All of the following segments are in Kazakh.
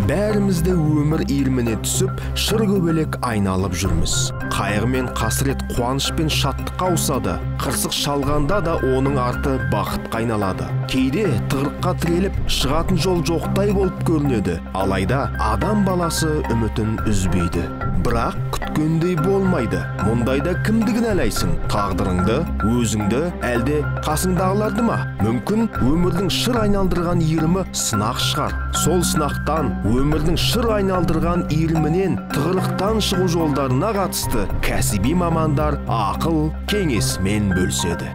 Бәрімізде өмір иіріміне түсіп, шыр көбелек айналып жүрміз. Қайғы мен қасірет, қуаныш пен шаттыққа ауысады. Қырсық шалғанда да оның арты бақытқа айналады. Кейде тығырыққа тіреліп, шығатын жол жоқтай болып көрінеді. Алайда адам баласы үмітін үзбейді. Бірақ күткендей болмайды. Мұндайда кімді кінәлайсың? Тағдырыңды, өзіңді, әлде қасыңдағыларды ма? Мүмкін өмірдің шыр айналдырған иірімі сынақ шығар. Сол сынақтан, өмірдің шыр айналдырған иірімінен, тығырықтан шығу жолдарына қатысты кәсіби мамандар ақыл кеңесімен бөліседі.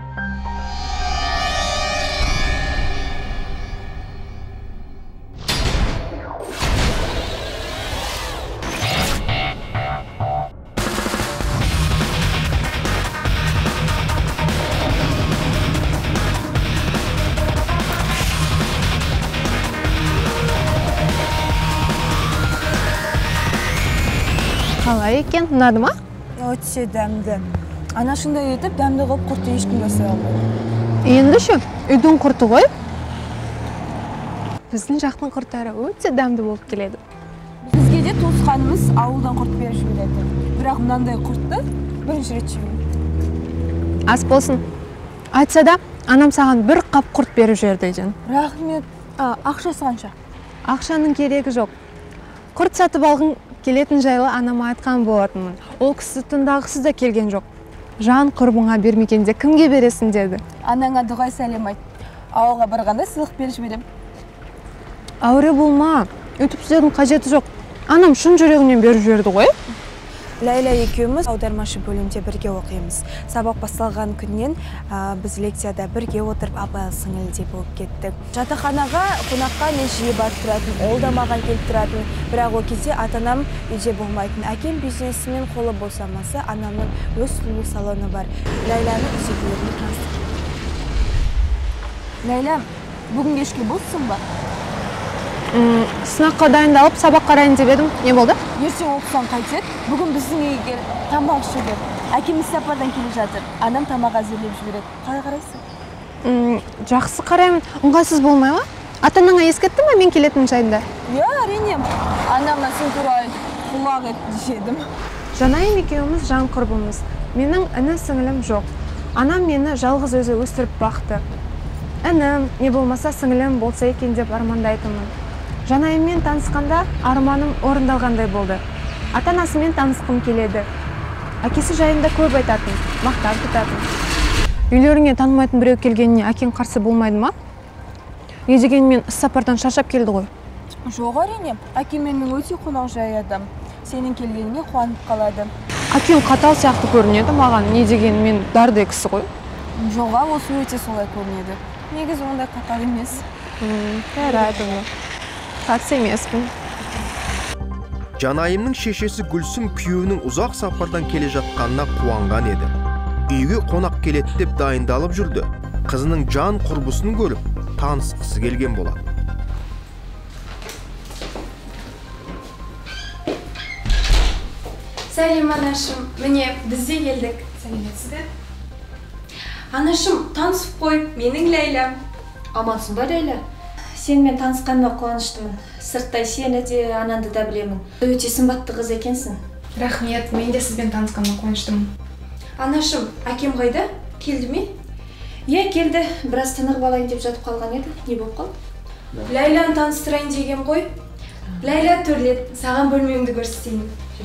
Қалай екен, ұнады ма? Өте дәмді. Ана шындай етіп, дәмді қылып құртты ешкім жасай алмайды. Енді ше, үйдің құрты ғой? Біздің жақтың құрттары өте дәмді болып келеді. Бізге де туысқанымыз ауылдан құрт беріп жібереді. Бірақ мынандай құртты бірінші рет жеймін. Ас болсын. Айтса да, анам саған бір қап құрт беріп жіберді екен. Рахмет. Ақшасы қанша? Ақшаның керегі жоқ. Құрт сатып алғың келетін жайлы анама айтқан болатынмын. Ол кісі тыңдағысыз да келген жоқ. Жан құрбыңа бермегенде кімге бересің деді. Анаңа дұғай сәлем айт. Ауылға барғанда сыйлық беріп жіберем. Әуре болма. Өтіп сөздің қажеті жоқ. Анам шын жүрегінен беріп жіберді ғой. Ләйла екеуміз аудармашы бөлімде бірге оқимыз. Сабақ басталған күннен біз лекцияда бірге отырып апалы сіңілдей болып кеттік. Жатақханаға қонаққа мен жиі барып тұратын, ол да маған келіп тұратын. Бірақ ол кезде ата-анам үйде болмайтын. Әкем бизнесімен қолы босамаса, анамның өз сұлу салоны бар. Ләйланың үзекілеріне таныстырдым. Ләйла, бүгін кешке боссын ба? Сынаққа дайындалып, сабақ қарайын деп едім. Не болды? Ертең оқысаң қайтеді. Бүгін біздің үйге тамақ ішуге. Әкеміз сапардан келе жатыр. Анам тамақ әзірлеп жібереді. Қалай қарайсың? Жақсы қараймын. Ыңғайсыз болмай ма? Ата-анаңа ескертті ме мен келетін жайында? Иә, әрине. Анама сен туралы құлақ ет деседім. Жанайым екеуміз жан құрбымыз. Менің іні сіңілім жоқ. Анам мені жалғыз өзі өстіріп бақты. Інім, не болмаса сіңілім болса екен деп армандайтынмын. Жанайыммен танысқанда арманым орындалғандай болды. Ата-анасымен танысқым келеді. Әкесі жайында көп айтатын, мақтап тұтатын. Үйлеріңе танымайтын біреу келгеніне әкең қарсы болмайды ма? Не дегенмен іс-сапардан шаршап келді ғой. Жоқ, әрине. Әкем менің өте қонақжай адам. Сенің келгеніңе қуанып қалады. Әкең қатал сияқты көрінеді маған, не дегенмен дардай кісі ғой. Жоға, осы өте солай көрінеді. Негізі ондай қатал емес. Жарайды. Қатсы емеспін. Жанайымның шешесі Гүлсім күйеуінің ұзақ сапардан келе жатқанына қуанған еді. Үйге қонақ келеді деп дайындалып жүрді. Қызының жан құрбысын көріп, танысқысы келген болады. Сәлем, анашым. Міне, бізде келдік. Сәлеметсіз бе? Анашым, танысып қой, менің Ләйлам. Амансың ба, Ләйла? Сенімен танысқаныма қуаныштымын. Сырттай сені де, ананды да білемін. Өте сымбатты қыз екенсің. Рахмет, мен де сізбен танысқаныма қуаныштымын. Анашым, әкем қайда? Келді ме? Иә, келді. Біраз тынығып алайын деп жатып қалған еді. Не болып қалды? Ләйланы таныстырайын деген ғой. Ләйла төрлет, саған бөлмемді көрсетейін.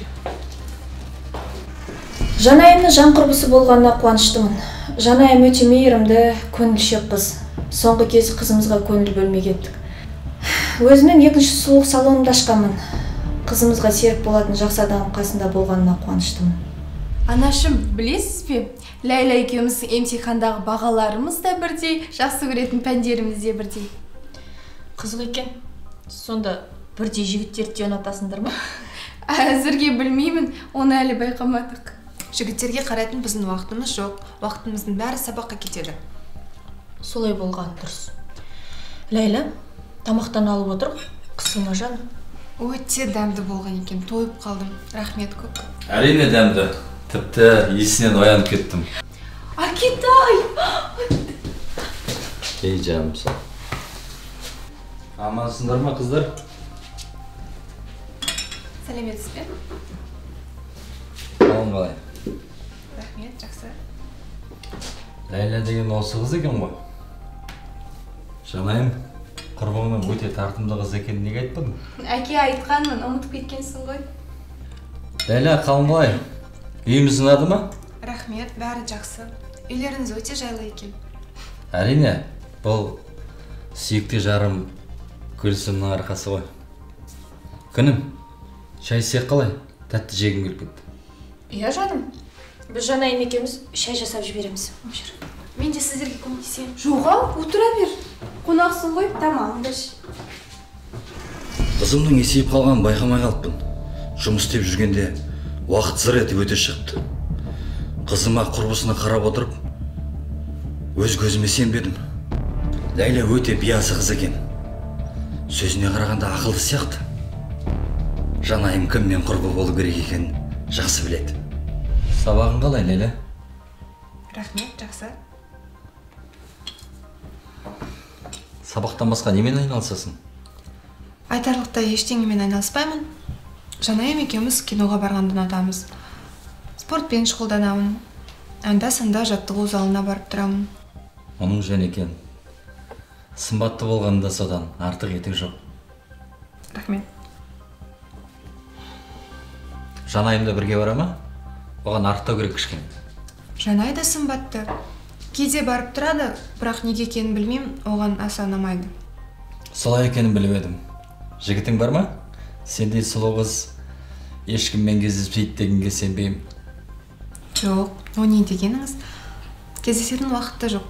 Жанайымның жан құрбысы болғанына қуаныштымын. Жанайым өте мейірімді, көңілшек қыз. Соңғы кез қызымызға көңіл бөлмей кеттік. Өзінің екінші сұлулық салонымды ашқанмын. Қызымызға серік болатын жақсы адам қасында болғанына қуаныштымын. Анашым, білесіз бе? Ләйла екеуміздің емтихандағы бағаларымыз да бірдей, жақсы көретін пәндеріміз де бірдей. Қызық екен. Сонда бірдей жігіттерді де ұнатасыңдар ма? Әзірге білмеймін, оны әлі байқамадық. Жігіттерге қарайтын біздің уақытымыз жоқ. Уақытымыздың бәрі сабаққа кетеді. Солай болған дұрыс. Ләйла, тамақтан алып отыр, қысылма жаным. Өте дәмді болған екен, тойып қалдым. Рахмет көп. Әрине дәмді. Тіпті есінен оянып кеттім. Акитай! Ей жаным сен. Амансыңдар ма қыздар? сәлеметсіз бе? Қалың қалай? Рахмет, жақсы. Ләйла деген осы қыз екен ғой. Жанайым, құрбыңның өте тартымды қыз екенін неге айтпадың? Әке айтқанмын, ұмытып кеткенсің ғой. Ләйла, қалың қалай? Үйіміз ұнады ма? Рахмет, бәрі жақсы. Үйлеріңіз өте жайлы екен. Әрине, бұл сүйікті жарым Гүлсімнің арқасы ғой. Күнім, шай сек қалай? Тәтті жегім келіп кетті. Иә жаным, біз Жанайым екеуміз шай жасап жібереміз. Мен де сіздерге көмектесемін. Жоға, отыра бер. Қонақсың ғой, тамағыңды іш. Қызымның есейіп қалғанын байқамай қалыппын. Жұмыс істеп жүргенде уақыт зыр етіп өте шықты. Қызыма құрбысына қарап отырып, өз көзіме сенбедім. Ләйла өте биязы қыз екен. Сөзіне қарағанда ақылды сияқты. Жанайым кіммен құрбы болу керек екенін жақсы біледі. Сабағың қалай, Ләйла? Рахмет, жақсы. Сабақтан басқа немен айналысасың? Айтарлықтай ештеңемен айналыспаймын. Жанайым екеуміз киноға барғанды ұнатамыз. Спортпен шұғылданамын. Анда-санда жаттығу залына барып тұрамын. Оның жөн екен. Сымбатты болғанда содан артық етік жоқ. Рахмет. Жанайымда бірге бара ма? Оған артық керек кішкене. Жанай да сымбатты. Кейде барып тұрады, бірақ неге екенін білмеймін, оған аса ұнамайды. Солай екенін біліп едім. Жігітің бар ма? Сендей сұлу қыз ешкіммен кездеспейді дегенге сенбеймін. Жоқ, о не дегеніңіз? Кездесетін уақытта жоқ.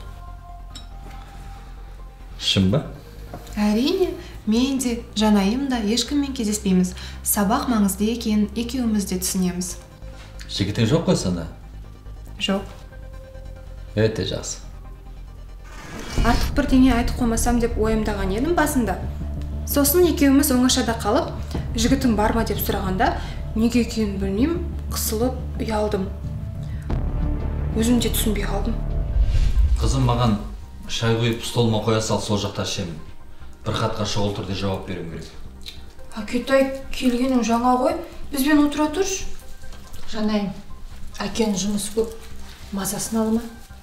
Шын ба? Әрине, мен де, Жанайым да ешкіммен кездеспейміз. Сабақ маңызды екенін екеуміз де түсінеміз. Жігітің жоқ қой сонда? Жоқ. Өте жақсы. Артық бірдеңе айтып қоймасам деп ойымдаған едім басында. Сосын екеуміз оңашада қалып, жігітің бар ма деп сұрағанда, неге екенін білмеймін, қысылып ұялдым. Өзім де түсінбей қалдым. Қызым маған шай құйып столыма қоя сал, сол жақта ішемін. Бір хатқа шұғыл түрде жауап беруім керек. Әкетай, келгенің жаңа ғой, бізбен отыра тұршы. Жанайым, әкенің жұмысы көп, мазасын алма.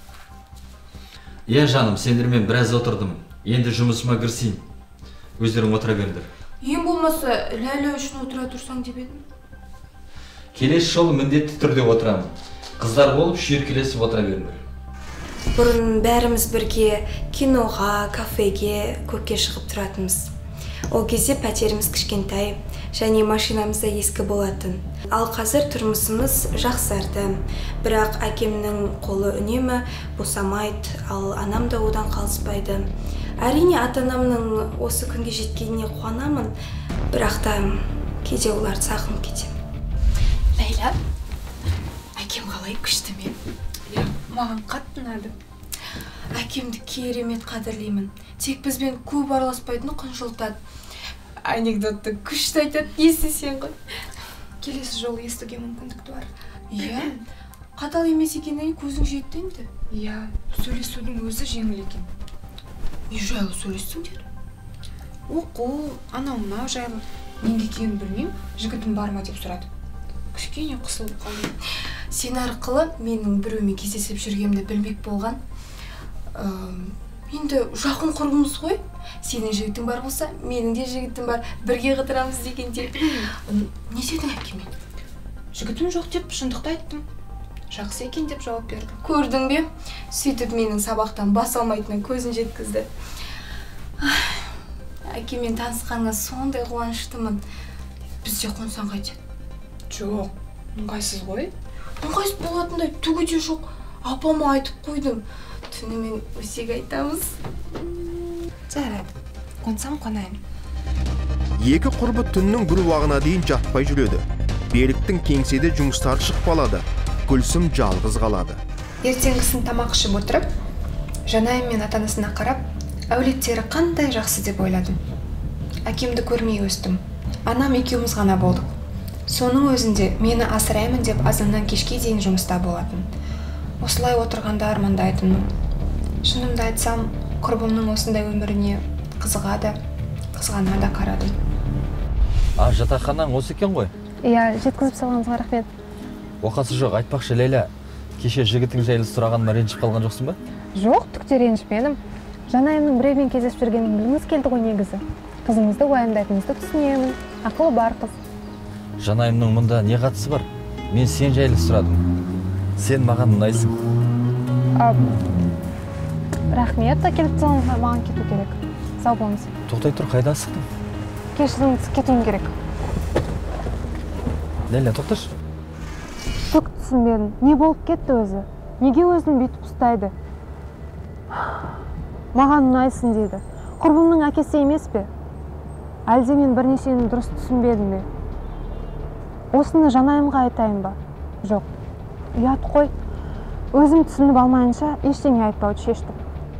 Иә жаным, сендермен біраз отырдым. Енді жұмысыма кірісейін. Өздерің отыра беріңдер. Ең болмаса, Ләйла үшін отыра тұрсаң деп едім. Келесі жолы міндетті түрде отырамын. Қыздар болып шүйіркелесіп отыра беріңдер. Бұрын бәріміз бірге киноға, кафеге, көкке шығып тұратынбыз. Ол кезде пәтеріміз кішкентай, және машинамыз да ескі болатын. Ал қазір тұрмысымыз жақсарды. Бірақ әкемнің қолы үнемі босамайды, ал анам да одан қалыспайды. Әрине ата-анамның осы күнге жеткеніне қуанамын, бірақ та кейде оларды сағынып кетемін. Ләйла, әкем қалай күшті ме? Маған қатты ұнады. Әкемді керемет қадірлеймін. Тек бізбен көп араласпайтыны қынжылтады. Анекдотты күшті айтады, естісең ғой. Келесі жолы естуге мүмкіндікті бар. Иә, қатал емес екеніне көзің жетті енді. Иә, сөйлесудің өзі жеңіл екен. Не жайлы сөйлестіңдер? Оқу, анау-мынау жайлы. Неге екенін білмеймін, жігітім бар ма деп сұрады. Кішкене қысылып қалдым. Сен арқылы менің біреумен кездесіп жүргенімді білмек болған. Енді жақын құрбымыз ғой. Сенің жігітің бар болса, менің де жігітім бар. Бірге қыдырамыз дегенде. Не дедің әкеме? Жігітім жоқ деп шындықты айттым. Жақсы екен деп жауап берді. Көрдің бе? Сөйтіп менің сабақтан бас алмайтынын көзін жеткізді. Әкемен танысқанға сондай қуаныштымын. Бізде қонсаң қайтеді? Жоқ, ыңғайсыз ғой. Ыңғайсыз болатындай түгі де жоқ. Апама айтып қойдым. Түнімен өсек айтамыз. Жарайды, қонсам қонайын. Екі құрбы түннің бір уағына дейін жатпай жүреді. Беріктің кеңседе жұмыстары шықпалады. Гүлсім жалғыз қалады. Ертеңгісін тамақ ішіп отырып, Жанайым мен ата-анасына қарап, әулеттері қандай жақсы деп ойладым. Әкемді көрмей өстім. Анам екеуміз ғана болдық. Соның өзінде мені асыраймын деп азаннан кешке дейін жұмыста болатын. Осылай отырғанда армандайтынмын. Шынымды айтсам, құрбымның осындай өміріне қызыға да, қызғана да қарадым. Жатақханаң осы екен ғой. Иә, жеткізіп салғаныңызға рахмет. Оқасы жоқ, айтпақшы Лейла, кеше жігітің жайлы сұрағаныма ренжіп қалған жоқсың ба? Жоқ, түкте ренжімедім. Жанайымның біреумен кездесіп жүргенін білгіңіз келді ғой негізі. Қызыңызды уайымдайтыныңызды түсінемін. Ақылы бар қыз. Жанайымның мұнда не қатысы бар? Мен сен жайлы сұрадым. Сен маған ұнайсың. Рахмет, әкеліп салғаныңызға маған кету керек. Сау болыңыз. Тоқтай тұр, қайда асықтың? Кешіріңіз, кетуім керек. Лейла, тоқташы. Түк түсінбедім. Не болып кетті өзі? Неге өзін бүйтіп ұстайды? Маған ұнайсың дейді. Құрбымның әкесі емес пе? Әлде мен бірнешені дұрыс түсінбедім бе? Осыны Жанайымға айтайын ба? Жоқ. Ұят қой. Өзім түсініп алмайынша ештеңе айтпауды шештім.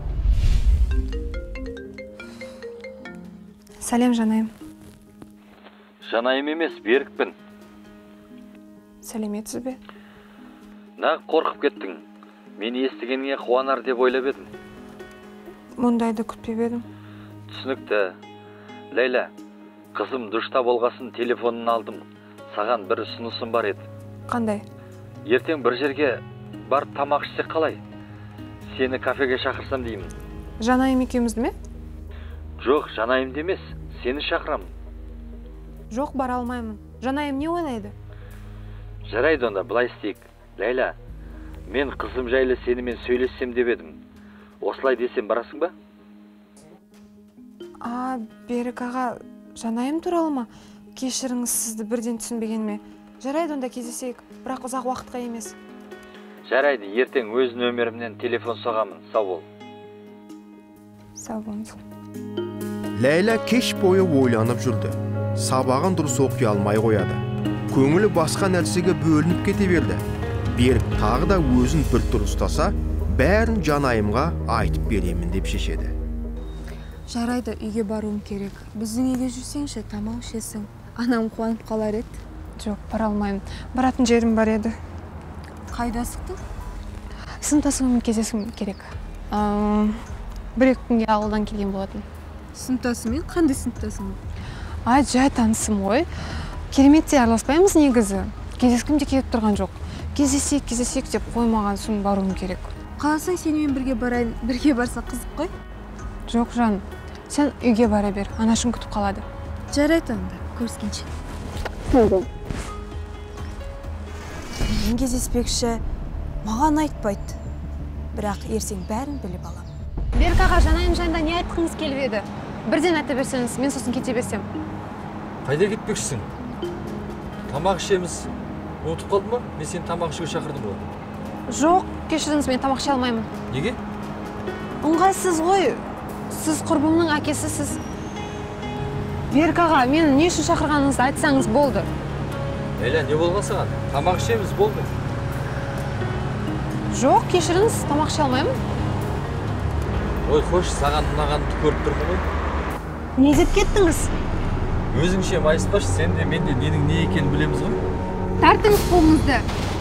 Сәлем, Жанайым. Жанайым емес, Берікпін. Сәлеметсіз бе? Нақ қорқып кеттің. Мені естігеніңе қуанар деп ойлап едім. Мұндайды күтпеп едім. Түсінікті. Лейла, қызым душта болғасын телефонын алдым. Саған бір ұсынысым бар еді. Қандай? Ертең бір жерге бар тамақ ішсек қалай? Сені кафеге шақырсам деймін. Жанайым екеумізді ме? Жоқ, Жанайымды емес, сені шақырамын. Жоқ, бара алмаймын. Жанайым не ойлайды? Жарайды онда, былай істейік. Лейла, мен қызым жайлы сенімен сөйлессем деп едім. Осылай десем барасың ба? Берік аға, Жанайым туралы ма? Кешіріңіз, сізді бірден түсінбегеніме. Жарайды онда кездесейік, бірақ ұзақ уақытқа емес. Жарайды, ертең өз нөмірімнен телефон соғамын. Сау бол. Сау болыңыз. Лейла кеш бойы ойланып жүрді. Сабағын дұрыс оқи алмай қояды. Көңілі басқа нәрсеге бөлініп кете берді. Берік тағы да өзін бір тұр ұстаса, бәрін Жанайымға айтып беремін деп шешеді. Жарайды, үйге баруым керек. Біздің үйге жүрсеңші, тамақ ішесің. Анам қуанып қалар еді. Жоқ, бара алмаймын. Баратын жерім бар еді. Қайда асықтың? Сыныптасыммен кездесуім керек. Бір-екі күнге ауылдан келген болатын. Сыныптасымен? Қандай сыныптасың? Жай танысым ғой. Кереметте араласпаймыз негізі. Кездескім де келіп тұрған жоқ. Кездесек деп қоймаған соң баруым керек. Қаласаң сенімен бірге барайын, бірге барса қызық қой. Жоқ, жан. Сен үйге бара бер, анашың күтіп қалады. Жарайды онда, көріскенше. Мен кездеспекші, маған айтпайды. Бірақ ертең бәрін біліп алам. Берік аға, Жанайым жайында не айтқыңыз келіп еді? Бірден айта берсеңіз, мен сосын кете берсем. Қайда кетпекшісің? Тамақ ішеміз. Ұмытып қалдың ба? Мен сені тамақ ішуге шақырдым ғой. Жоқ, кешіріңіз, мен тамақ іше алмаймын. Неге? Ыңғайсыз ғой. Сіз құрбымның әкесісіз. Берік аға, мені не үшін шақырғаныңызды айтсаңыз болды. Лейла, не болған саған? Тамақ ішеміз, болды. Жоқ, кешіріңіз, тамақ іше алмаймын. Ой, қош, саған ұнағанды көріп тұрмын ғой. Не деп кеттіңіз? Өзіңше майыспашы, сен де мен де ненің не екенін білеміз ғой. Тартыңыз қолыңызды.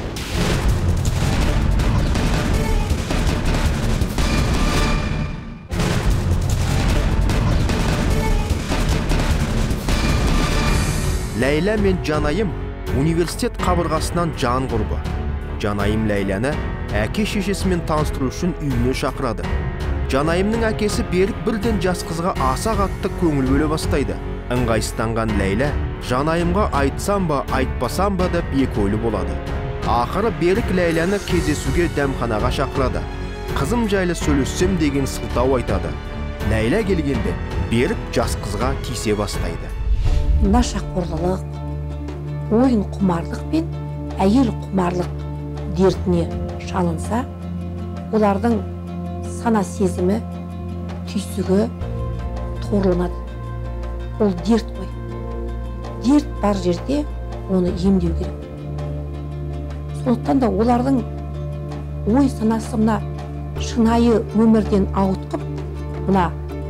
Лейла мен Жанайым университет қабырғасынан жан құрбы. Жанайым Лейляны әке-шешесімен таныстыру үшін үйіне шақырады. Жанайымның әкесі Берік бірден жас қызға аса қатты көңіл бөле бастайды. Ыңғайсызданған Лейла Жанайымға айтсам ба, айтпасам ба деп екі ойлы болады. Ақыры Берік Лейляны кездесуге дәмханаға шақырады. Қызым жайлы сөйлессем деген сылтау айтады. Лейла келгенде Берік жас қызға тиісе бастайды. Нашақорлық, ойын құмарлық пен әйел құмарлық дертіне шалынса, олардың сана сезімі, түйсігі торlanады. Ол дерт қой. Дерт бар жерде оны емдеу керек. Сондықтан да олардың ой санасы мына шынайы өмірден ауытқып, мына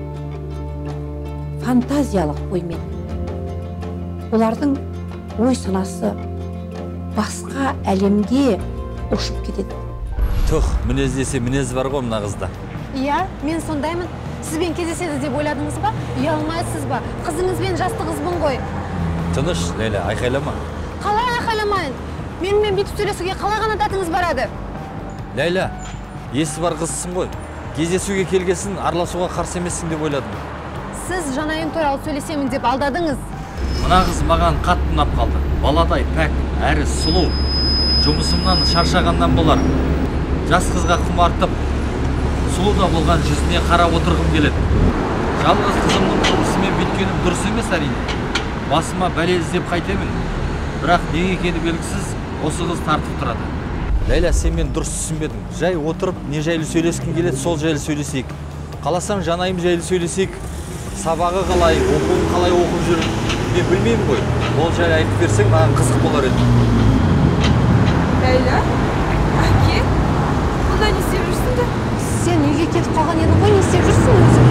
фантазиялық оймен. Олардың ой санасы басқа әлемге ұшып кетеді. Тұх, мінез десе мінез бар ғой мына қызда. Иә, мен сондаймын. Сізбен кездеседі деп ойладыңыз ба? Ұялмайсыз ба? Қызыңызбен жасты қызбын ғой. Тыныш, Лейла, айқайлама. қалай айқайламайын? Менімен бүйтіп сөйлесуге қалай ғана тәтіңіз барады? Ләйла, есі бар қызсың ғой. Кездесуге келгесін араласуға қарсы емессің деп ойладым. Сіз жанайым туралы сөйлесемін деп алдадыңыз. Мына қыз маған қатты ұнап қалды. Баладай пәк, әрі сұлу. Жұмысымнан шаршағаннан болар. Жас қызға құмартып, сұлу да болған жүзіне қарап отырғым келеді. Жалғыз қызымның құрбысымен бүйткенім дұрыс емес әрине. Басыма бәле іздеп қайтемін. Бірақ не екені белгісіз, осы қыз тартып тұрады. Ләйла, сен мен дұрыс түсінбедің. Жай отырып, не жайлы сөйлескің келеді, сол жайлы сөйлесейік. Қаласаң жанайым жайлы сөйлесейік. Сабағы қалай, оқуын қалай оқып жүр, мен білмеймін ғой. Ол жайлы айтып берсең, маған қызық болар еді. Ләйла, әке, бұнда не істеп жүрсің де? Сен үйге кетіп қалған едің ғой, не істеп жүрсің өзің?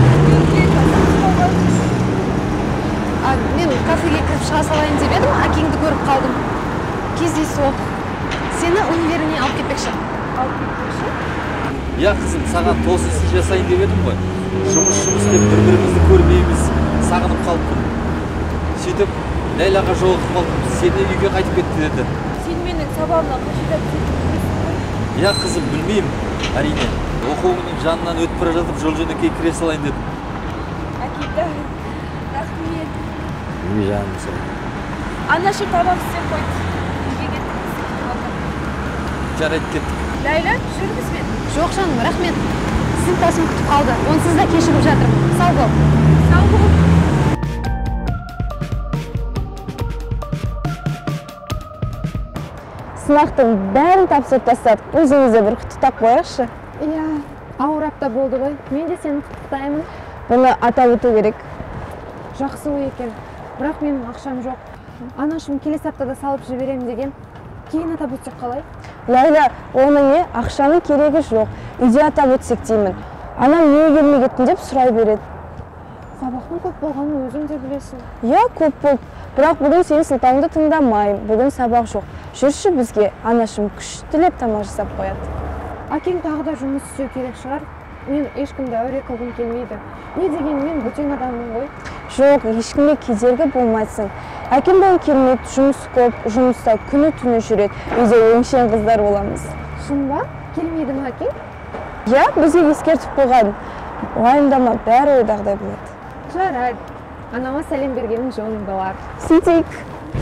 Мен кафеге кіріп шыға салайын деп едім, әкеңді көріп қалдым. Кездейсоқ. Сені универіне алып кетпекші. Алып кетпекші? Я қызым, саған тосын жасайын деп едім ғой. Жұмыс деп бір-бірімізді көрмейміз, сағынып қалыппын. Сөйтіп, Ләйлаға жолығып қалдым, сені үйге қайтып кетті деді. Сен менің сабағымнан қашан кетіп? Я қызым, білмеймін, әрине. Оқуымның жанынан өтіп бара жатып, жол-жөнекей кіре салайын дедім. Әкеті, рахмет. Не жаным сен. Анашым тамақ істеп қойды. Үйге кеттік. Жарайды, кеттік. Ләйла, жүрміз бен? Жоқ жаным, рахмет. Сіздің тасым күтіп қалды. Онсыз да кешігіп жатырмын. Сау бол. Сау бол. Сынақтың бәрін тапсырып тастадық. Өзіңізде бір құттықтап қояйықшы. Иә, ауыр апта болды ғой. Мен де сені құттықтаймын. Бұны атап өту керек. Жақсы ой екен. Бірақ менің ақшам жоқ. Анашым келесі аптада салып жіберемін деген. Кейін атап өтсек қалай? Ләйла, оның не? Ақшаның керегі жоқ. Үйде атап өтсек деймін. Анам неге келмей кеттің деп сұрай береді. Сабақтың көп болғанын өзің де білесің. Иә, көп болды. Бірақ бүгін сенің сылтауыңды тыңдамайым. Бүгін сабақ жоқ. Жүрші бізге. Анашым күш тілеп тамақ жасап қояды. Әкең тағы да жұмыс істеу керек шығар. Мен ешкімді әуре қылғым келмейді. Не дегенмен бөтен адаммын ғой. Жоқ, ешкімге кедергі болмайсың. Әкем бүгін келмейді, жұмыс көп, жұмыста күні-түні жүреді. Үйде өңшең қыздар боламыз. Шын ба? Келмейді ме әкең? Иә, бізге ескертіп қойған. Уайымдама, бәрі ойдағыдай болады. Жарайды. Анама сәлем бергенің жолың болар. Сөйтейік.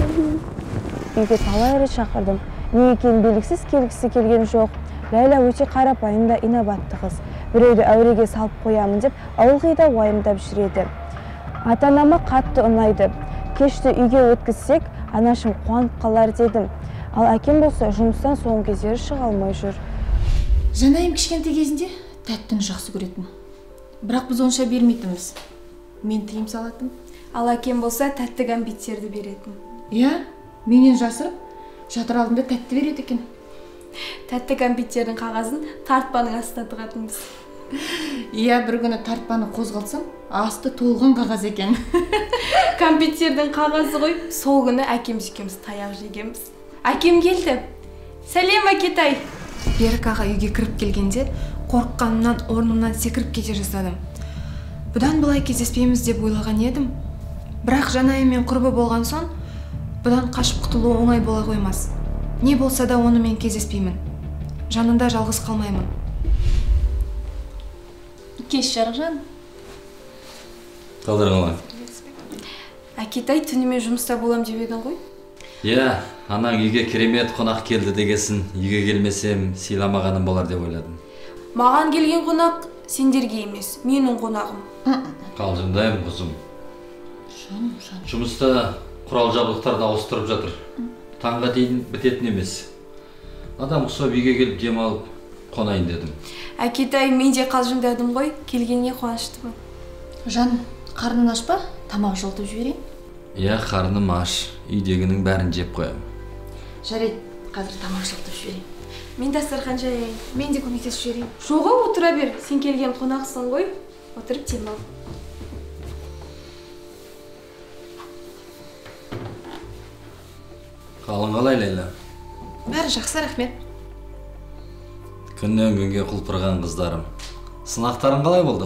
Үйге талай рет шақырдым. Не екенін белгісіз келгісі келген жоқ. Ләйла өте қарапайым да инабатты қыз. Біреуді әуреге салып қоямын деп, ылғи да уайымдап жүреді. Ата-анама қатты ұнайды. Кешті үйге өткізсек, анашым қуанып қалар дедім. Ал әкем болса, жұмыстан соңғы кездері шыға алмай жүр. Жанайым кішкентай кезінде тәттіні жақсы көретін. Бірақ біз онша бермейтінбіз. Мен тыйым салатын. Ал әкем болса, тәтті гамбиттерді беретін. Иә, менен жасырып, жатыр алдында тәтті береді екен. Тәтті гамбиттердің қағазын тартпаның астына тығатынбыз. Иә, бір күні тартпаны қозғалсам, асты толған қағаз екен. Гамбиттердің қағазы ғой, сол күні әкеміз екеуміз таяқ жегенбіз. Әкем келді. Сәлем, Әкетай. Берік аға үйге кіріп келгенде қорыққанымнан орнымнан секіріп кете жаздадым. Бұдан былай кездеспейміз деп ойлаған едім. Бірақ жанайыммен құрбы болған соң, бұдан қашып құтылу оңай бола қоймас. Не болса да онымен кездеспеймін. Жанында жалғыз қалмаймын. Кеш жарық жан. Қалдырыңлар. Әкетай, түнімен жұмыста болам деп едің ғой? Иә, анаң үйге керемет қонақ келді дегесін, үйге келмесем сыйламағаным болар деп ойладым. Маған келген қонақ сендерге емес, менің қонағым. Қалжыңдаймын қызым. Жұмыста құрал жабдықтарды ауыстырып жатыр. Таңға дейін бітетін емес. Адам ұқсап үйге келіп демалып қонайын дедім. Әкетай, мен де қалжыңдадым ғой, келгенге қуаныштымын. Жан, қарның аш па? Тамақ жолтып жіберейін? Иә, қарным аш. Үйдегінің бәрін жеп қоямын. Жарайды, қазір тамақ жолтып жіберейін. Мен дастархан жаяйын. Мен де көмектесіп жіберейін. Жоға, отыра бер. Сен келген қонақсың ғой. Отырып демал. Қалың қалай, Ләйла? Бәрі жақсы, рахмет. Күннен күнге құлпырған қыздарым. Сынақтарың қалай болды?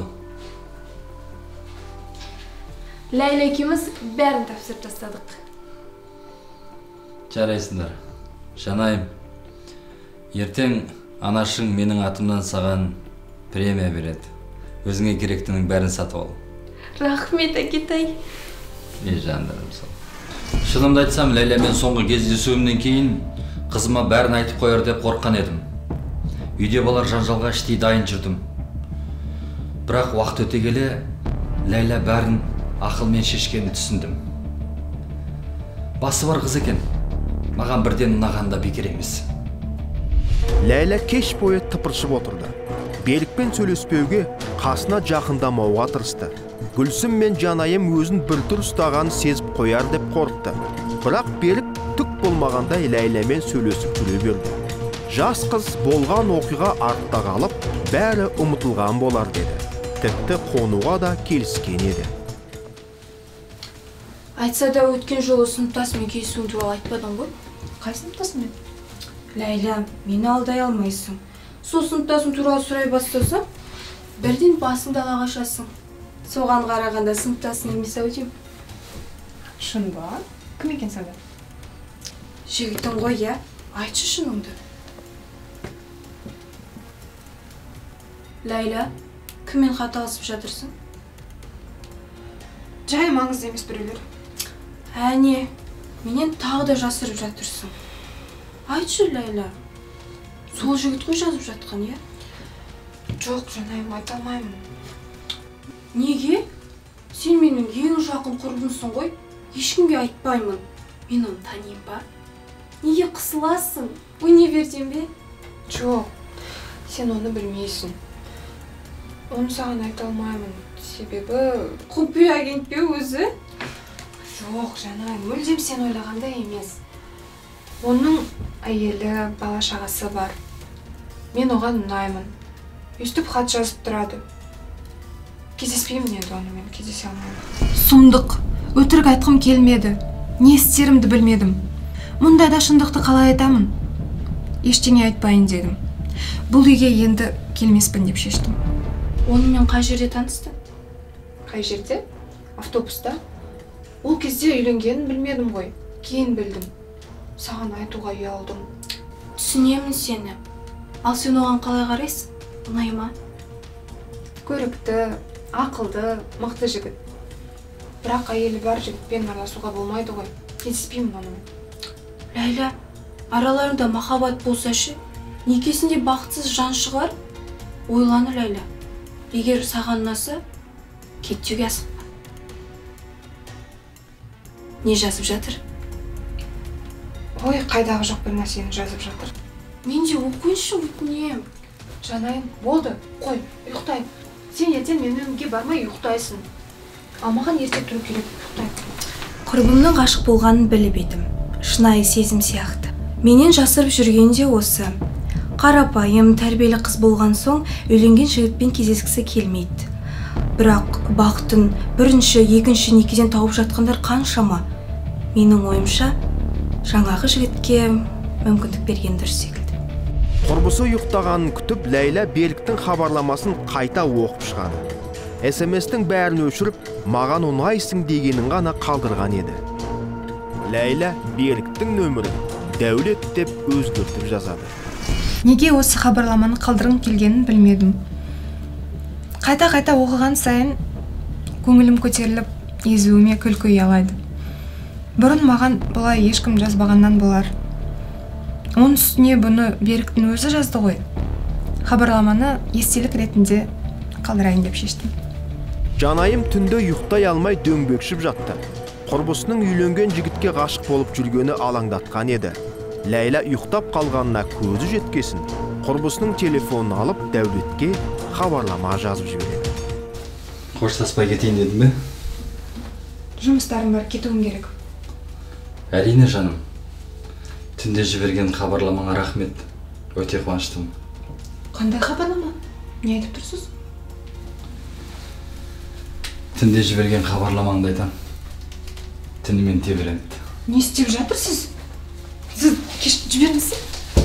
Ләйла екеуміз бәрін тапсырып тастадық. Жарайсыңдар. Жанайым, ертең анашың менің атымнан саған премия береді. Өзіңе керектінің бәрін сатып ал. Рахмет, әкетай. Жандарым сол. Шынымды айтсам, Ләйлямен соңғы кездесуімнен кейін қызыма бәрін айтып қояр деп қорыққан едім. Үйде балар жанжалға іштей дайын жүрдім. Бірақ уақыт өте келе, Ләйля бәрін ақылмен шешкенін түсіндім. Басы бар қыз екен. Маған бірден ұнағанда бекер емес. Ләйля кеш бойы тыпыршып отырды. Берікпен сөйлеспеуге, қасына жақындамауға тырысты. Гүлсім мен Жанайым өзін біртүр ұстағанын сезіп қояр деп қорықты. Бірақ Берік түк болмағандай Ләйлямен сөйлесіп жүре берді. Жас қыз болған оқиға артта қалып, бәрі ұмытылған болар деді. Тіпті қонуға да келіскен еді. Айтса да өткен жолы сыныптасымен кездесуің туралы айтпадың ғой? Қай сыныптасың мен? Ләйля, мені алдай алмайсың. Сол сыныптасың туралы сұрай бастасам, бірден басыңды ала қашасың. Соған қарағанда сыныптасың емес ау деймін. Шын ба? Кім екен сонда? Жігітің ғой, я. Айтшы шыныңды. Ләйля, кіммен хаталасып жатырсың? Жай маңызды емес біреулер. Әне, менен тағы да жасырып жатырсың. Айтшы, Ләйля. Сол жігіт қой жазып жатқан, я? Жоқ, Жанайым, айта алмаймын. Неге? Сен менің ең жақын құрбымсың ғой. Ешкімге айтпаймын. Мен оны танимын ба? Неге қысыласың? Универден бе? Жоқ, сен оны білмейсің. Оны саған айта алмаймын. Себебі... Құпия агент пе өзі? Жоқ, Жанайым, мүлдем сен ойлағандай емес. Оның әйелі, бала шағасы бар. Мен оған ұнаймын. Өстіп хат жазып тұрады. Кездеспеймін енді онымен, кездесе алмаймын. Сұмдық, өтірік айтқым келмеді. Не істерімді білмедім. Мұндайда шындықты қалай айтамын? Ештеңе айтпайын дедім. Бұл үйге енді келмеспін деп шештім. Онымен қай жерде танысты? Қай жерде? Автобуста. Ол кезде үйленгенін білмедім ғой. Кейін білдім. Саған айтуға ұялдым. Түсінемін сені. Ал сен оған қалай қарайсың? Ұнай ма? Көрікті, ақылды, мықты жігіт. Бірақ әйелі бар жігітпен араласуға болмайды ғой. Кездеспеймін онымен. Ләйля, араларында махаббат болса ше, некесінде бақытсыз жан шығар? Ойланы, Ләйля. Егер саған ұнаса, кеттеуге асықпа. Не жазып жатыр? Ой, қайдағы жоқ бір нәрсені жазып жатыр. Мен де оқойыншы, өтінем. Жанайым, болды, қой, ұйықтайын. Сен ертең менің үйімге бармай ұйықтайсың. Ал маған ерте тұру керек, ұйықтайын. Құрбымның ғашық болғанын біліп едім. Шынайы сезім сияқты. Менен жасырып жүргенде осы. Қарапайым, тәрбиелі қыз болған соң үйленген жігітпен кездескісі келмейді. Бірақ бақытын бірінші, екінші некеден тауып жатқандар қаншама. Менің ойымша, жаңағы жігітке мүмкіндік берген дұрыс секілді. Құрбысы ұйықтағанын күтіп, Ләйля Беріктің хабарламасын қайта оқып шығады. SMS-тің бәрін өшіріп, маған ұнайсың дегенін ғана қалдырған еді. Ләйля Беріктің нөмірін Дәулет деп өзгертіп жазады. Неге осы хабарламаны қалдырғым келгенін білмедім. Қайта-қайта оқыған сайын көңілім көтеріліп, езуіме күлкі ұялайды. Бұрын маған бұлай ешкім жазбағаннан болар. Оның үстіне бұны Беріктің өзі жазды ғой. Хабарламаны естелік ретінде қалдырайын деп шештім. Жанайым түнде ұйықтай алмай дөңбекшіп жатты. Құрбысының үйленген жігітке ғашық болып жүргені алаңдатқан еді. Ләйла ұйықтап қалғанына көзі жеткесін, құрбысының телефонын алып Дәулетке хабарлама жазып жібереді. Қоштаспай кетейін дедім бе? Жұмыстарым бар, кетуім керек. Әрине жаным. Түнде жіберген хабарламаңа рахмет. Өте қуаныштымын. Қандай хабарлама? Не айтып тұрсыз? Түнде жіберген хабарламаңды айтам. Түнімен тебіренді. Не істеп жатырсыз? Сіз кешіп жіберіңіз?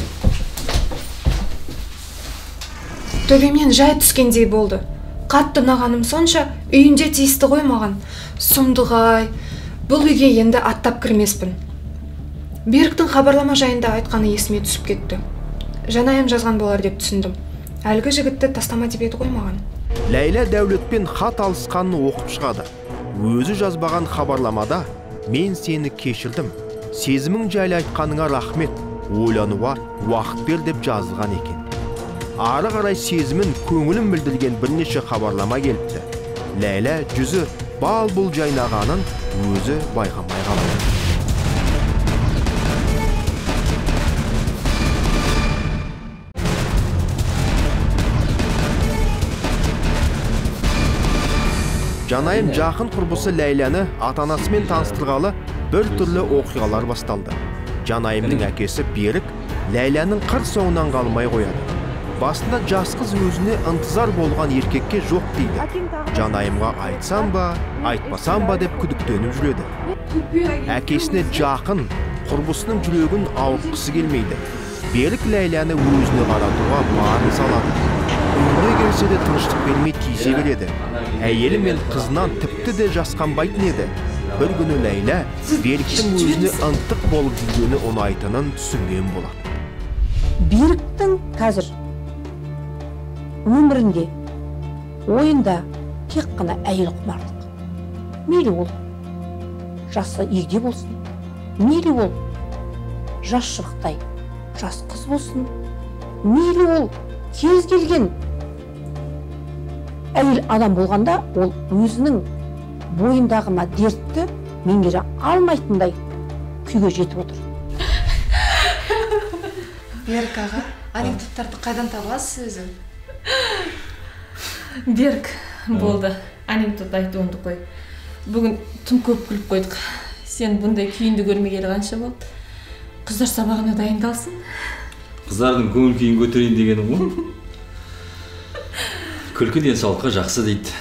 Төбемнен жай түскендей болды. Қатты ұнағаным сонша үйінде тиісті ғой маған. Сұмдық-ай, бұл үйге енді аттап кірмеспін. Беріктің хабарлама жайында айтқаны есіме түсіп кетті. Жанайым жазған болар деп түсіндім. Әлгі жігітті тастама деп еді ғой маған. Ләйлә Дәулетпен хат алысқанын оқып шығады. Өзі жазбаған хабарламада мен сені кешірдім. Сезімің жайлы айтқаныңа рахмет. Ойлануға уақыт бер деп жазылған екен. Ары қарай сезімін, көңілін білдірген бірнеше хабарлама келіпті. Ләйлә жүзі бал-бұл жайнағанын өзі байқамай қалады. Жанайым жақын құрбысы Ләйляны ата-анасымен таныстырғалы бір түрлі оқиғалар басталды. Жанайымның әкесі Берік Ләйляның қыр соңынан қалмай қояды. Басында жас қыз өзіне ынтызар болған еркекке жоқ дейді. Жанайымға айтсам ба, айтпасам ба деп күдіктеніп жүреді. Әкесіне жақын, құрбысының жүрегін ауыртқысы келмейді. Берік Ләйляны өзіне қаратуға барын салады. Үйіне келсе де тыныштық бермей тиісе береді. Әйелі мен қызынан тіпті де жасқанбайтын еді. Бір күні Ләйля Беріктің өзіне ынтық болып жүргені ұнайтынын түсінген болады. Беріктің қазір өмірінде, ойында тек қана әйел құмарлық. Мейлі ол жасы егде болсын, мейлі ол жас шырықтай жас қыз болсын, мейлі ол кез келген әйел адам болғанда, ол өзінің бойындағы дертті меңгере алмайтындай күйге жетіп отыр. Берік аға, анекдоттарды қайдан табасыз өзі? Берік, болды. Анекдот айтуыңды қой. Бүгін тым көп күліп қойдық. Сен бұндай күйінді көрмегелі қанша болды? Қыздар сабағына дайындалсын. Қыздардың көңіл күйін көтерейін дегенім ғой. Күлкі денсаулыққа жақсы дейді.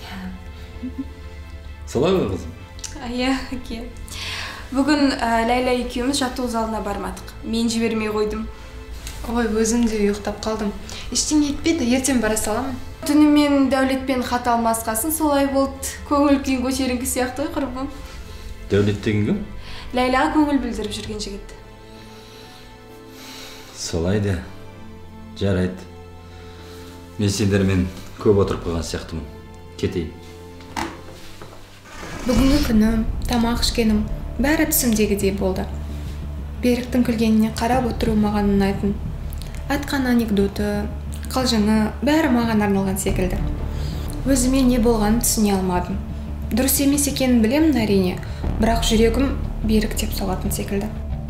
Солай ғой қызым? Иә, әке. Бүгін Ләйла екеуміз жаттығу залына бармадық. Мен жібермей қойдым. Ой, өзім де ұйықтап қалдым. Ештеңе етпеді, ертең бара саламын. Түнімен Дәулетпен хат алмасқасын, солай болды. Көңіл күйін көтеріңкі сияқты ғой, құрбым. Дәулет деген кім? Ләйлаға көңіл білдіріп жүрген жігіт. Солай да, жарайды. Мен сендермен көп отырып қалған сияқтымын. Кетейін. Бүгінгі күнім, тамақ ішкенім, бәрі түсімдегідей болды. Беріктің күлгеніне қарап отыру маған ұнайтын. Айтқан анекдоты, қалжыңы бәрі маған арналған секілді. Өзіме не болғанын түсіне алмадым. Дұрыс емес екенін білемін әрине, бірақ жүрегім Берік деп соғатын секілді.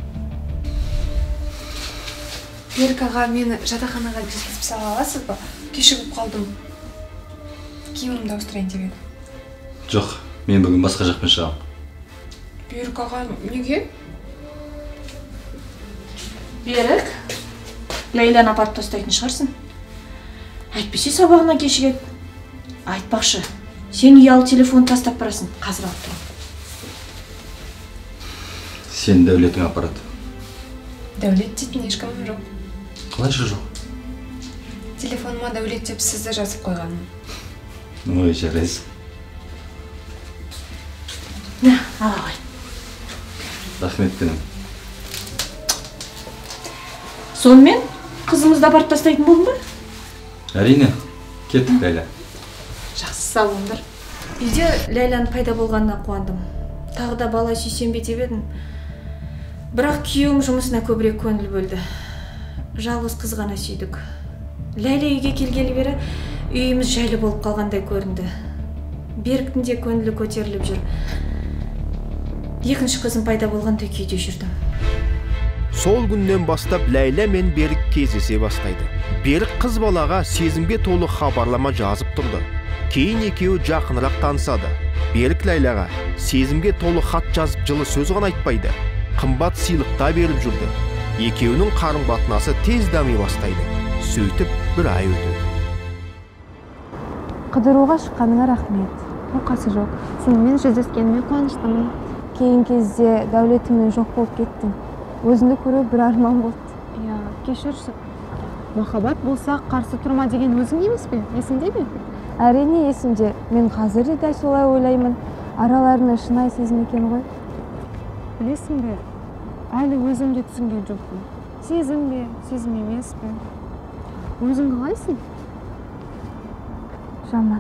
Берік аға, мені жатақханаға жеткізіп сала аласыз ба? Кешігіп қалдым. Киімімді ауыстырайын деп едім. Жоқ, мен бүгін басқа жақпен шығамын. Берік аға, неге? Берік, Ләйләні апарып тастайтын шығарсың. Әйтпесе сабағына кешігеді. Айтпақшы, сен ұялы телефон тастап барасың, қазір алып тұрмын. Сен Дәулетің апарады. Дәулет дейтін ешкімім жоқ. Қалайша жоқ? Телефоныма Дәулет деп сізді жазып қойғаным. Ой, жарайсың. На, ағай. Рахмет күнім. Сонымен, қызымызды апарып тастайтын болдың ба? Әрине, кеттік Ләйля. Жақсы, сау болыңдар. Үйде Ләйланың пайда болғанына қуандым. Тағы да бала сүйсем бе деп едім. Бірақ күйеуім жұмысына көбірек көңіл бөлді. Жалғыз қыз ғана сүйдік. Ләйла үйге келгелі бері үйіміз жайлы болып қалғандай көрінді. Беріктің де көңілі көтеріліп жүр. Екінші қызым пайда болғандай күйде жүрдім. Сол күннен бастап Ләйла мен Берік кездесе бастайды. Берік қыз балаға сезімге толы хабарлама жазып тұрды. Кейін екеуі жақынырақ танысады. Берік Ләйлаға сезімге толы хат жазып жылы сөз ғана айтпайды. Қымбат сыйлықта беріп жүрді. Екеуінің қарым қатынасы тез дами бастайды. Сөйтіп бір ай өтеді. Қыдыруға шыққаныңа рахмет. Оқасы жоқ. Сенімен жүздескеніме қуаныштымын. Кейін кезде Дәулетімнен жоқ болып кеттің. Өзіңді көру бір арман болды. Иә, кешірші. Махаббат болса қарсы тұрма деген өзің емес пе? Есіңде ме? Әрине есімде. Мен қазір де дәл солай ойлаймын. Араларында шынайы сезім екен ғой. Білесің бе? әлі өзім де түсінген жоқпын. Сезім бе, сезім емес пе? Өзің қалайсың? Жаман.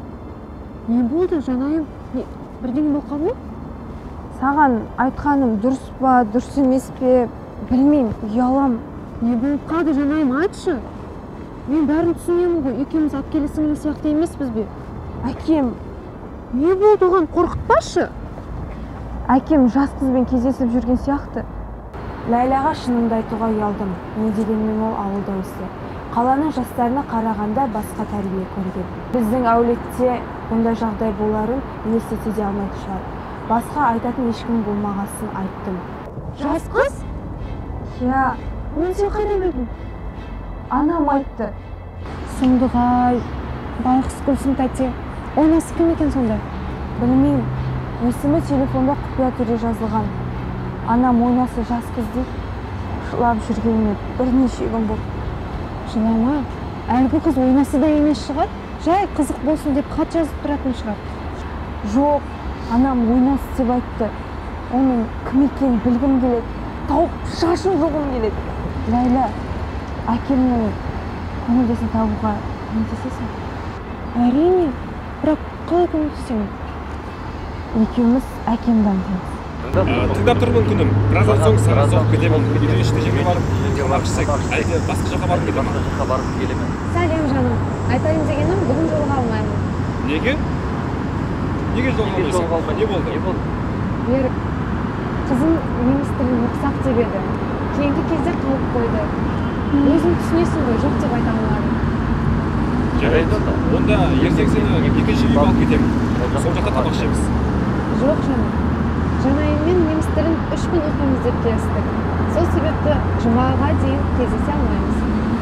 Не болды, жанайым? Бірдеңе болып қалды ма? Саған айтқаным дұрыс па, дұрыс емес пе, білмеймін, ұялам. Не болып қалды, жанайым, айтшы. Мен бәрін түсінемін ғой, екеуміз әпкелі сіңлі сияқты емеспіз бе? Әкем, не болды, оған қорқытпашы? әкем жас қызбен кездесіп жүрген сияқты. Ләйләға шынымды айтуға ұялдым. Не дегенмен ол ауылда өсті. Қаланың жастарына қарағанда басқа тәрбие көрген. Біздің әулетте бұндай жағдай боларын елестете де алмайтын шығар. Басқа айтатын ешкім болмағасын айттым. Жас қыз? Я, Оны сен қайдан білдің? анам айтты. Сұмдық-ай, байғұс Гүлсім тәте. Онасы кім екен сонда? Білмеймін. Есімі телефонда құпия түрде жазылған. Анам ойнасы жас қыз деп жылап жүргеніне бірнеше күн болды. Жылама, әлгі қыз ойнасы да емес шығар. Жай қызық болсын деп хат жазып тұратын шығар. Жоқ, анам ойнасы деп айтты. Оның кім екенін білгім келеді. Тауып шашын жұлғым келеді. Ләйлә, әкемнің көңілдесін табуға көмектесесің? Әрине, бірақ қалай көмектесемін? Екеуміз әкемді аңдимыз. Тыңдап тұрмын күнім. Біраздан соң саған соғып кетемін. Үйренішті жерге барып, тамақ ішсек, әлде басқа жаққа барып келемін. Сәлем жаным. Айтайын дегенім, бүгін жолыға алмаймын. Неге? Неге жолыға алмайсың? Не болды? Берік, қызым неміс тілін оқысақ деп еді. Кейінгі кезде қалып қойды. Өзің түсінесің ғой, жоқ деп айта алмадым. Жарайды. Онда ертең сені екінші үйге алып кетемін. Сол жақта тамақ ішеміз. Жоқ жаным. Жанайыммен неміс тілін 3 күн оқимыз деп келістік. Сол себепті жұмаға дейін кездесе алмаймыз.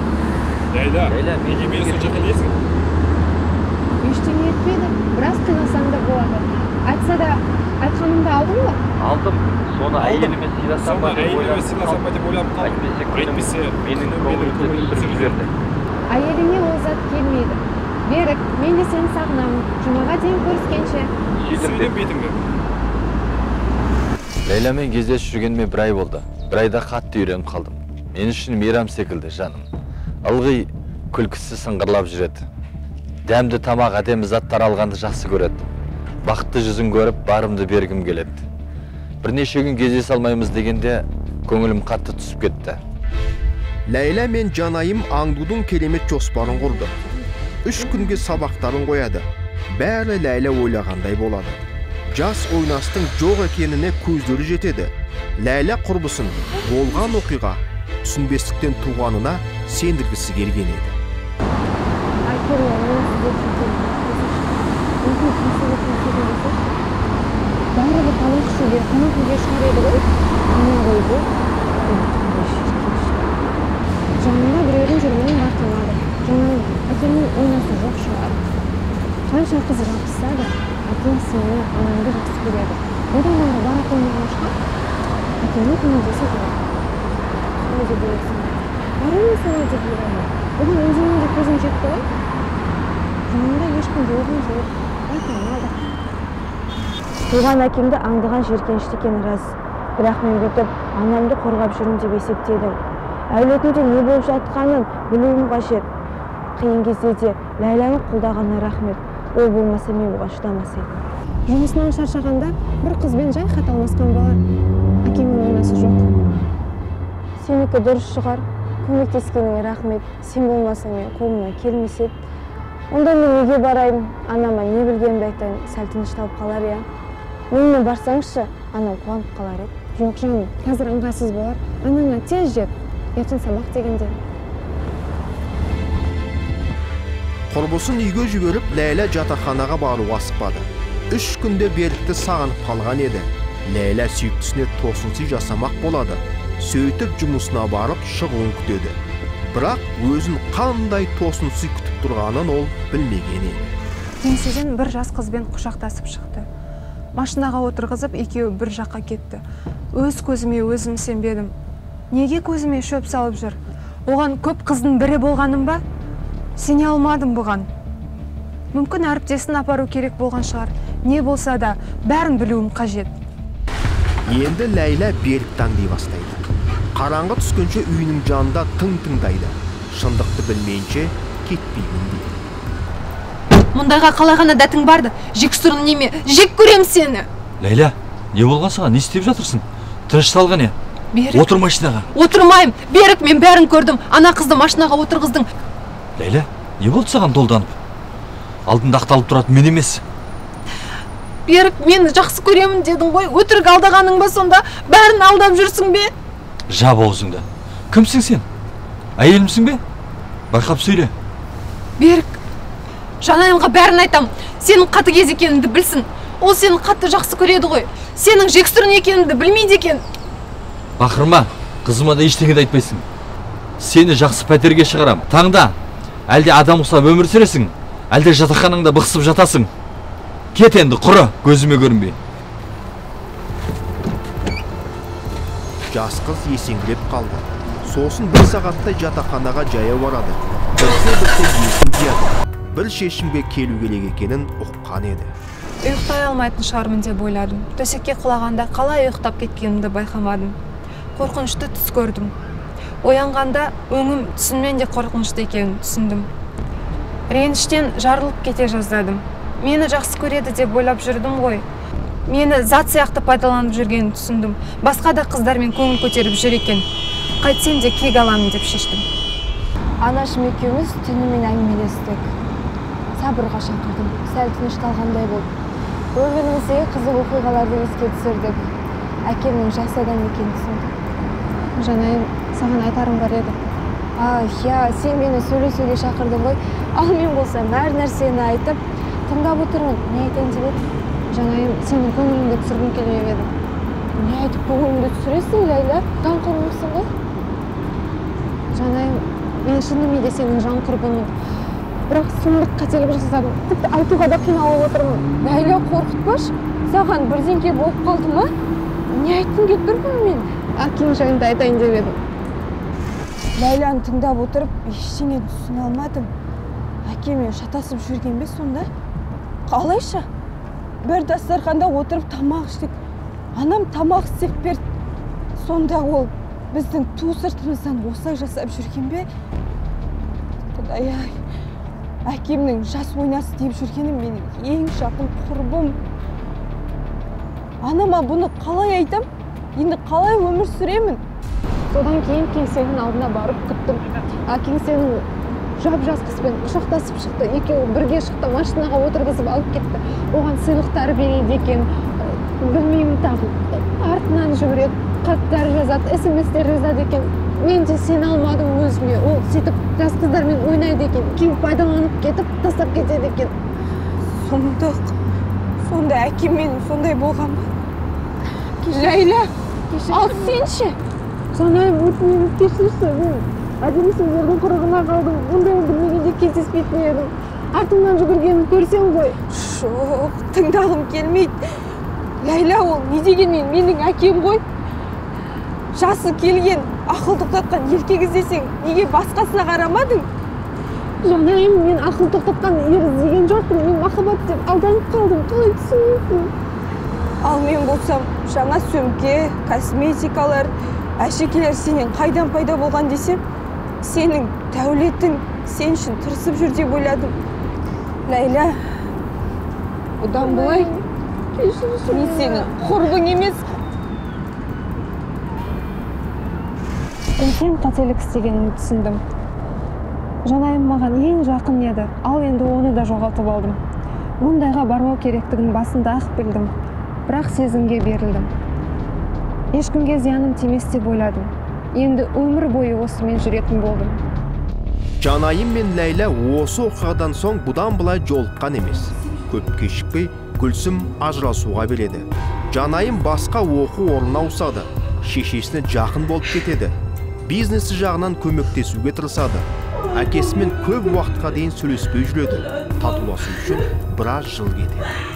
Ләйлә, неге мені сонша қинайсың? Ештеңе етпеді. Біраз қиналсаң да болады. Айтса да, айтқанымды алдың ба? Алдым. Соны әйеліме сыйласам ба деп ойлап қалдым. Әйтпесе, менің көңілімді түсіріп жіберді. Әйеліңе ол зат келмейді. Берік, мен де сені сағынамын. Жұмаға дейін көріскенше. Сөйлем бетіңді. Ләйлямен кездесіп жүргеніме бір ай болды. Бір айда қатты үйреніп қалдым. Мен үшін мейрам секілді жаным. Ылғи күлкісі сыңғырлап жүреді. Дәмді тамақ, әдемі заттар алғанды жақсы көреді. Бақытты жүзін көріп, барымды бергім келеді. Бірнеше күн кездесе алмаймыз дегенде көңілім қатты түсіп кетті. Ләйлә мен жанайым аңдудың керемет жоспарын құрды. 3 күнге сабақтарын қояды. Бәрі Ләйлә ойлағандай болады. Жас ойнастың жоқ екеніне көздері жетеді. Ләйлә құрбысын болған оқиға түсінбестіктен туғанына сендіргісі келген еді. Бәрі тамақ ішуге, тамақ үйге шығарады ғой. Ана ғой бұл. Жанында біреудің жүргенін байқамады. Жанайым, әкемнің ойнасы жоқ шығар. Қанша қызы жақсыса да, әкем сені анаңды жақсы көреді. Одан ары бара қоймаған шығар. Әкемнің көңілдесі жоқ. Солай деп ойлайсың. Әрине солай деп ойлаймын. Оған өзіңнің де көзің жетті ғой. Жанында ешкім болған жоқ. Байқамады. Туған әкемді аңдыған жеркенішті екені рас. Бірақ мен бүйтіп анамды қорғап жүрмін деп есептедім. Әулетімде не болып жатқанын білуім қажет. Қиын кезде де Ләйләні қолдағанына рахмет. Ол болмаса мен бұған шыдамас едім. Жұмысынан шаршағанда бір қызбен жай хат алмасқан болар. Әкемнің ойнасы жоқ. Сенікі дұрыс шығар. Көмектескеніңе рахмет. Сен болмасаң мен қолымнан келмес еді. Онда мен неге барайын? Анама не білгенімді айтайын, сәл тынышталып қалар я. Менімен барсаңызшы, анам қуанып қалар еді. Жоқ жаным, қазір ыңғайсыз болар. Анаңа тез жет. Ертең сабақ дегенде. Құрбысын үйге жіберіп, Ләйлә жатақханаға баруға асықпады. 3 күнде Берікті сағынып қалған еді. Ләйлә сүйіктісіне тосынсый жасамақ болады. Сөйтіп жұмысына барып шығуын күтеді. Бірақ өзін қандай тосынсый күтіп тұрғанын ол білмеген еді. Кеңседен бір жас қызбен құшақтасып шықты. Машинаға отырғызып, екеуі бір жаққа кетті. Өз көзіме өзім сенбедім. Неге көзіме шөп салып жүр? Оған көп қыздың бірі болғаным ба? Сене алмадым бұған. Мүмкін әріптесін апару керек болған шығар. Не болса да бәрін білуім қажет. Енді Ләйла берік таңдай бастайды. Қараңғы түскенше үйінің жанында тыңдайды. Шындықты білмейінше кетпеймін дейді. Мұндайға қалағана дәтің барды. Жек сұрын неме, жек көрем сені. Ләйла, не болған саған? Не істеп жатырсың? Тыныш салған не? Берік. Отыр машинаға. Отырмайым. Берік, мен бәрін көрдім. Ана қызды машинаға отырғыздың. Ләйла, не болды саған долданып? Алдында ақталып тұратын мен емес. Берік, мені жақсы көремін дедің ғой. Өтірік алдағаның ба сонда? Бәрін алдап жүрсің бе? Жап аузыңды. Кімсің сен? Әйелімсің бе? Байқап сөйле. Берік, жанайымға бәрін айтам. Сенің қатыгез екеніңді білсін. Ол сені қатты жақсы көреді ғой. Сенің жексұрын екеніңді білмейді екен. Бақырма, қызыма да ештеңе айтпайсың. Сені жақсы пәтерге шығарам. Таңда, әлде адам ұқсап өмір сүресің, әлде жатақханаңда бықсып жатасың. Кет енді, құры, көзіме көрінбей. Жас қыз есеңгіреп қалды. Сосын бір сағаттай жатақханаға жаяу барады. Бірте есін жияды. Бір шешімге келу керек екенін ұққан еді. Ұйықтай алмайтын шығармын деп ойладым. Төсекке құлағанда қалай ұйықтап кеткенімді байқамадым. Қорқынышты түс көрдім. Оянғанда өңім түсінмен де қорқынышты екенін түсіндім. Реніштен жарылып кете жаздадым. Мені жақсы көреді деп ойлап жүрдім ғой. Мені зат сияқты пайдаланып жүргенін түсіндім. Басқа да қыздармен көңіл көтеріп жүр екен. Қайтсем де кек аламын деп шештім. Анашым екеуміз түнімен әңгімелестік. Сабырға шақырдым. Сәл тынышталғандай болды. Өміріміздегі қызық оқиғаларды еске түсірдік. Әкемнің жас адам екенін түсіндім. Жанайым, саған айтарым бар еді. Я, сен мені сөйлесуге шақырдың ғой. Ал мен болсам әр нәрсені айтып, тыңдап отырмын. Не айтайын деп едім? Жанайым, сенің көңіліңді түсіргім келмеп еді. Не айтып көңіліңді түсіресің, Ләйла? Жан құрбымсың ғой? Жанайым, мен шынымен де сенің жан құрбыңмын. Бірақ сұмдық қателік жасадым. Тіпті айтуға да қиналып отырмын. Ләйла, қорқытпаш. Саған бірдеңке болып қалды ма? Не айттың келіп тұрмын мен? Әкең жайында айтайын деп едім. Ләйланы тыңдап отырып, ештеңе түсіне алмадым. Әкемен шатасып жүрген бе сонда? Қалайша? Бір дастарханда отырып тамақ іштік. Анам тамақ істеп берді. Сонда ол біздің ту сыртымыздан осылай жасап жүрген бе? Құдай-ай, әкемнің жас ойнасы деп жүргені менің ең жақын құрбым. Анама бұны қалай айтам? Енді қалай өмір сүремін? Содан кейін кеңсенің алдына барып күттім. Әкең сенің жап-жас қызбен құшақтасып шықты. Екеуі бірге шықты, машинаға отырғызып алып кетті. Оған сыйлықтар береді екен. Білмеймін тағы. Артынан жүгіреді, хаттар жазады, SMS-тер жазады екен. Мен де сене алмадым өзіме. Ол сөйтіп жас қыздармен ойнайды екен. Кейін пайдаланып кетіп, тастап кетеді екен. Сонда әкеммен сондай болған ба? Ләйла, ал сенші? Жанайым, өтінемін, кешірші. Мен әдемі сөздердің құрығына қалдым. Ондай білмегенде кездеспейтін едім. Артымнан жүгіргенін көрсем ғой. Жоқ, тыңдағым келмейді. Ләйла, ол не дегенмен менің әкем ғой? Жасы келген, ақыл тоқтатқан еркек іздесең, неге басқасына қарамадың? Жанайым, мен ақыл тоқтатқан ер іздеген жоқпын. Мен махаббат деп алданып қалдым. Қалай түсінесің? Ал мен болсам, жаңа сөмке, косметикалар, әшекейлер сенен қайдан пайда болған десем, сенің дәулетің сен үшін тырысып жүр деп ойладым. Ләйла, бұдан былай мен сенің құрбың емес. Үлкен қателік істегенімді түсіндім. Жанайым маған ең жақын еді, ал енді оны да жоғалтып алдым. Мұндайға бармау керектігін басында ақ білдім. Бірақ сезімге берілдім. Ешкімге зияным тимес деп ойладым. Енді өмір бойы осымен жүретін болдым. Жанайым мен Ләйла осы оқиғадан соң бұдан былай жолыққан емес. Көп кешікпей Гүлсім ажырасуға береді. Жанайым басқа оқу орнына ауысады. Шешесіне жақын болып кетеді. Бизнесі жағынан көмектесуге тырысады. Әкесімен көп уақытқа дейін сөйлеспей жүреді. Татуласу үшін біраз жыл кетеді.